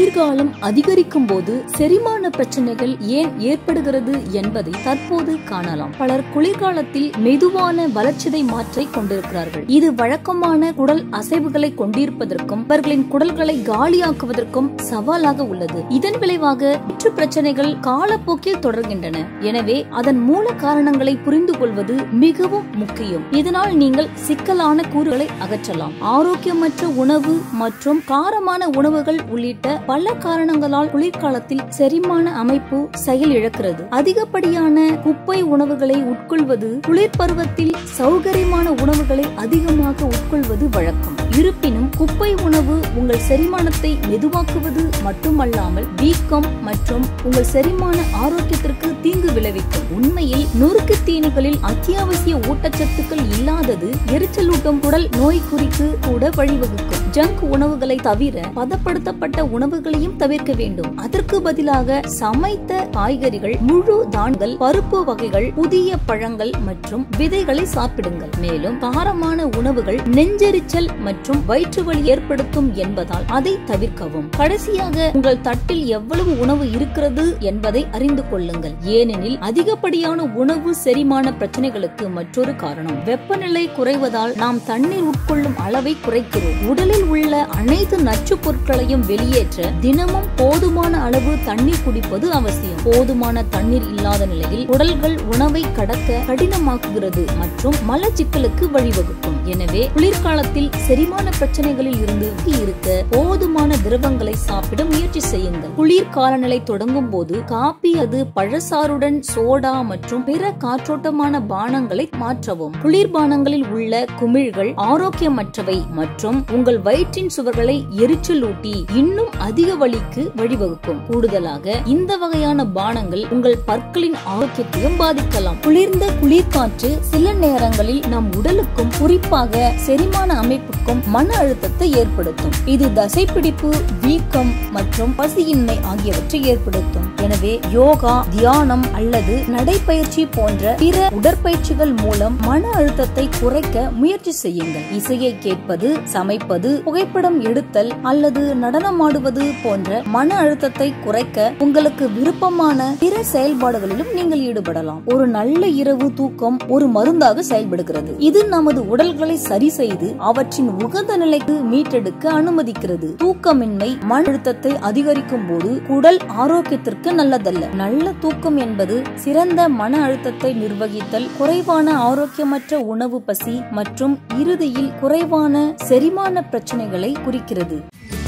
குளிர்காலம் அதிகரிக்கும் போது செரிமான பிரச்சனைகள் ஏன் ஏற்படுகிறது என்பதை தற்போது காணலாம். பலர் குளிர்காலத்தில் மெதுவான வளர்ச்சிதை மாற்றை கொண்டிருக்கிறார்கள். இது வழக்கமான குடல் அசைவுகளை கொண்டிருப்பதற்கும் அவர்களின் குடல்களை காலியாக்குவதற்கும் சவாலாக உள்ளது. இதன் விளைவாக வயிற்று பிரச்சனைகள் காலப்போக்கில் தொடர்கின்றன. எனவே அதன் மூல காரணங்களை புரிந்து கொள்வது மிகவும் முக்கியம். இதனால் நீங்கள் சிக்கலான கூறுகளை அகற்றலாம். ஆரோக்கியமற்ற உணவு மற்றும் காரமான உணவுகள் உள்ளிட்ட பல காரணங்களால் குளிர்காலத்தில் செரிமான அமைப்பு செயல் இழக்கிறது. அதிகப்படியான குப்பை உணவுகளை உட்கொள்வது, குளிர் பருவத்தில் சௌகரியமான உணவுகளை அதிகமாக உட்கொள்வது வழக்கம். இருப்பினும் குப்பை உணவு உங்கள் செரிமானத்தை மெதுவாக்குவது மட்டுமல்லாமல் வீக்கம் மற்றும் உங்கள் செரிமான ஆரோக்கியத்திற்கு தீங்கு விளைவிக்கும். உண்மையில் நொறுக்கு தீனிகளில் அத்தியாவசிய ஊட்டச்சத்துக்கள் இல்லாதது எரிச்சலூட்டும் குடல் நோய் குறித்து கூட வழிவகுக்கும். ஜங்க் உணவுகளை தவிர பதப்படுத்தப்பட்ட உணவுகளையும் தவிர்க்க வேண்டும். அதற்கு பதிலாக சமைத்த காய்கறிகள், முழு தானியங்கள், பருப்பு வகைகள், புதிய பழங்கள் மற்றும் விதைகளை சாப்பிடுங்கள். மேலும் காரமான உணவுகள் நெஞ்செரிச்சல் மற்றும் வயிற்று வலி ஏற்படுத்தும் என்பதால் அதை தவிர்க்கவும். கடைசியாக உங்கள் தட்டில் எவ்வளவு உணவு இருக்கிறது என்பதை அறிந்து கொள்ளுங்கள். ஏனெனில் அதிகப்படியான உணவு செரிமான பிரச்சனைகளுக்கு மற்றொரு காரணம். வெப்பநிலை குறைவதால் நாம் தண்ணீர் உட்கொள்ளும் அளவை குறைக்கிறோம். உடலில் உள்ள அனைத்து நச்சு பொருட்களையும் வெளியேற்ற தினமும் போதுமான அளவு தண்ணீர் குடிப்பது அவசியம். போதுமான தண்ணீர் இல்லாத நிலையில் உடல்கள் உணவை கடக்க கடினமாக்குகிறது மற்றும் மலச்சிக்கலுக்கு வழிவகுக்கும். எனவே குளிர்காலத்தில் செரிமான பிரச்சனைகளில் இருந்து இருக்க போதுமான திரவங்களை சாப்பிட முயற்சி செய்யுங்கள். குளிர் காலநிலை தொடங்கும் போது காபி அது பழசாறுடன் சோடா மற்றும் பிற காற்றோட்டமான பானங்களை மாற்றவும். குளிர்பானங்களில் உள்ள குமிழ்கள் ஆரோக்கியமற்றவை மற்றும் உங்கள் வயிற்றின் சுவர்களை எரிச்சலூட்டி இன்னும் அதிக வலிக்கு வழிவகுக்கும். கூடுதலாக இந்த வகையான பானங்கள் உங்கள் பற்களின் ஆரோக்கியத்தையும் பாதிக்கலாம். குளிர்ந்த குளிர்காற்று சில நேரங்களில் நம் உடலுக்கும் குறிப்பாக செரிமான அமைப்புக்கும் மன அழுத்தத்தை ஏற்படுத்தும். இது தசைப்பிடிப்பு, வீக்கம் மற்றும் பசியின்மை ஆகியவற்றை ஏற்படுத்தும். எனவே யோகா, தியானம் அல்லது நடைப்பயிற்சி போன்ற பிற உடற்பயிற்சிகள் மூலம் மன அழுத்தத்தை குறைக்க முயற்சி செய்யுங்கள். இசையை கேட்பது, சமைப்பது, புகைப்படம் எடுத்தல் அல்லது நடனமாடுவது போன்ற மன அழுத்தத்தை குறைக்க உங்களுக்கு விருப்பமான பிற செயல்பாடுகளிலும் நீங்கள் ஈடுபடலாம். ஒரு நல்ல இரவு தூக்கம் ஒரு மருந்தாக செயல்படுகிறது. இது நமது உடல்களை சரி செய்து அவற்றின் உகந்த நிலைக்கு மீட்டெடுக்க அனுமதிக்கிறது. தூக்கமின்மை மன அழுத்தத்தை அதிகரிக்கும் போது குடல் ஆரோக்கியத்திற்கு நல்லதல்ல. நல்ல தூக்கம் என்பது சிறந்த மன அழுத்தத்தை நிர்வகித்தல், குறைவான ஆரோக்கியமற்ற உணவு, பசி மற்றும் இறுதியில் குறைவான செரிமான பிரச்சனைகளை குறிக்கிறது.